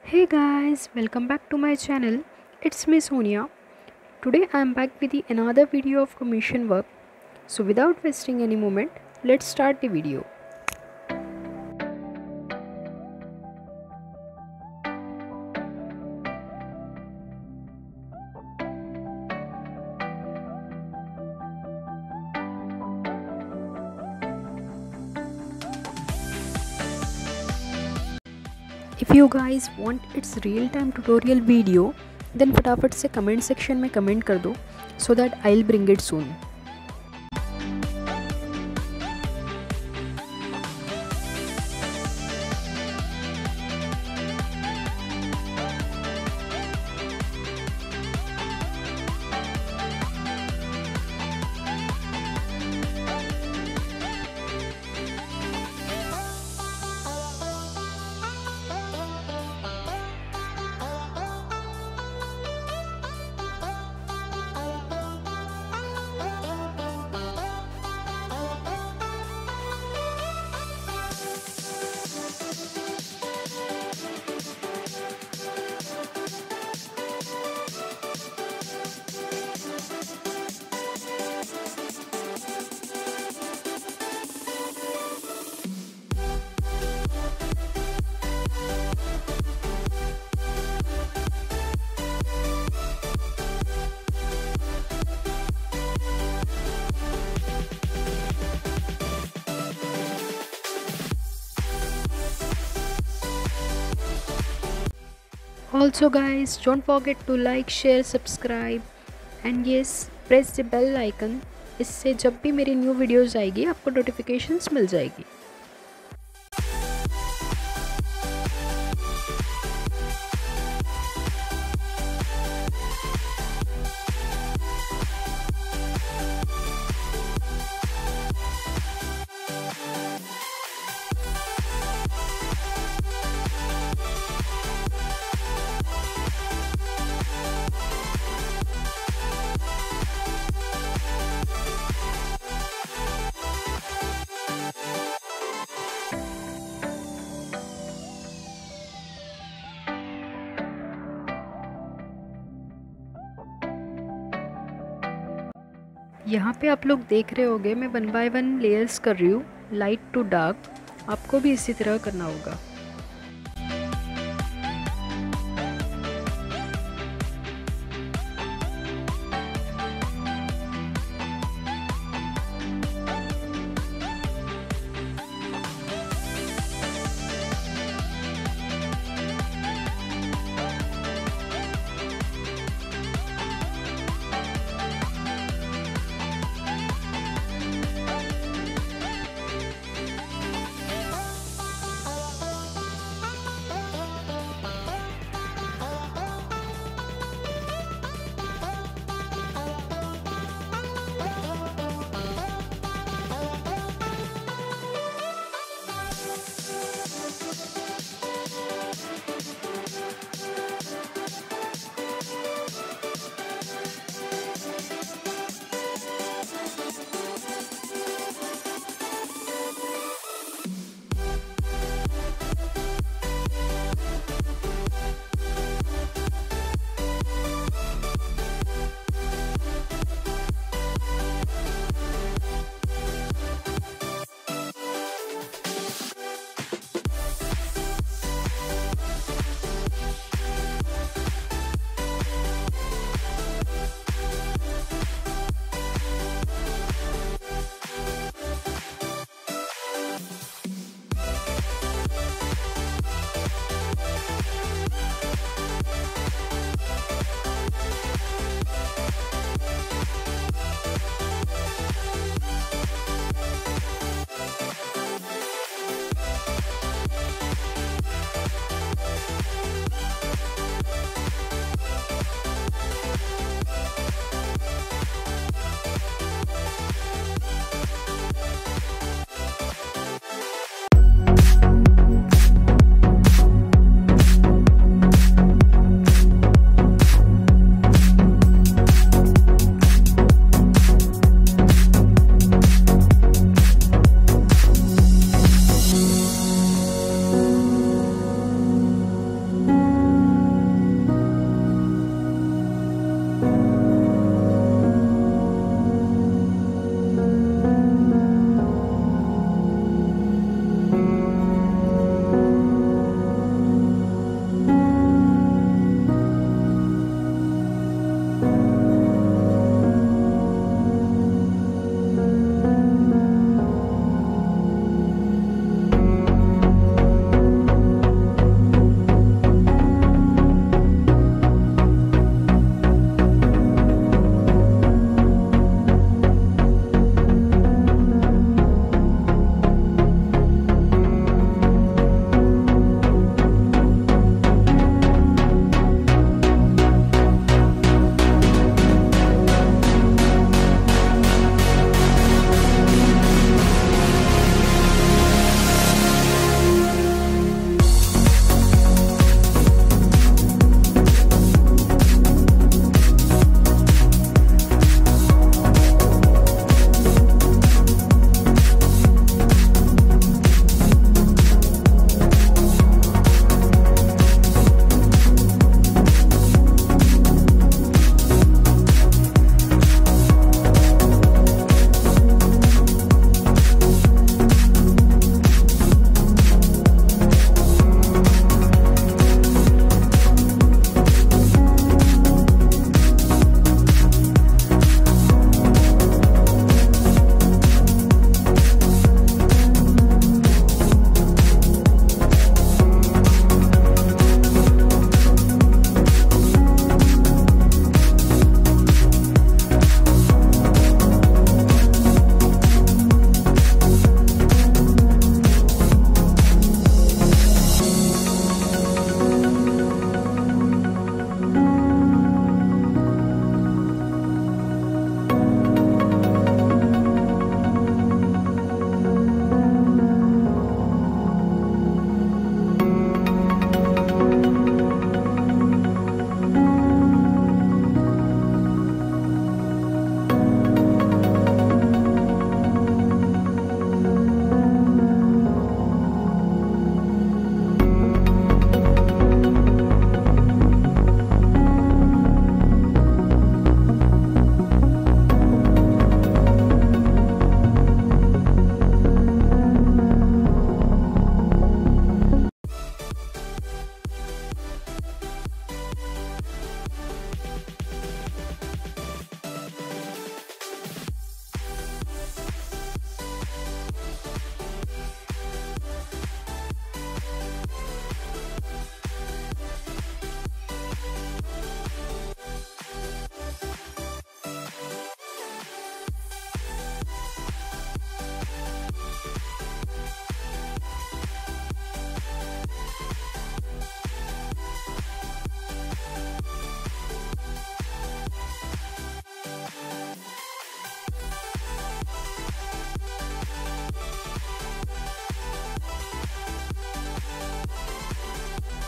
Hey guys, welcome back to my channel. It's me Sonia. Today I am back with another video of commission work. So without wasting any moment, let's start the video. If you guys want its real time tutorial video, then फटाफट से comment section में comment कर दो so that I'll bring it soon. Also guys, don't forget to like, share, subscribe and yes, press the bell icon. इससे जब भी मेरी new videos आएगी आपको नोटिफिकेशंस मिल जाएगी. यहाँ पे आप लोग देख रहे होंगे मैं 1 बाय 1 लेयर्स कर रही हूँ लाइट टू डार्क. आपको भी इसी तरह करना होगा.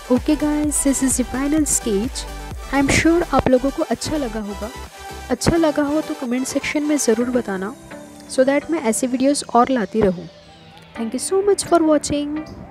Okay guys, this is the final sketch. I am sure आप लोगों को अच्छा लगा होगा। अच्छा लगा हो तो कमेंट सेक्शन में ज़रूर बताना, सो दैट मैं ऐसे वीडियोस और लाती रहूँ। Thank you so much for watching.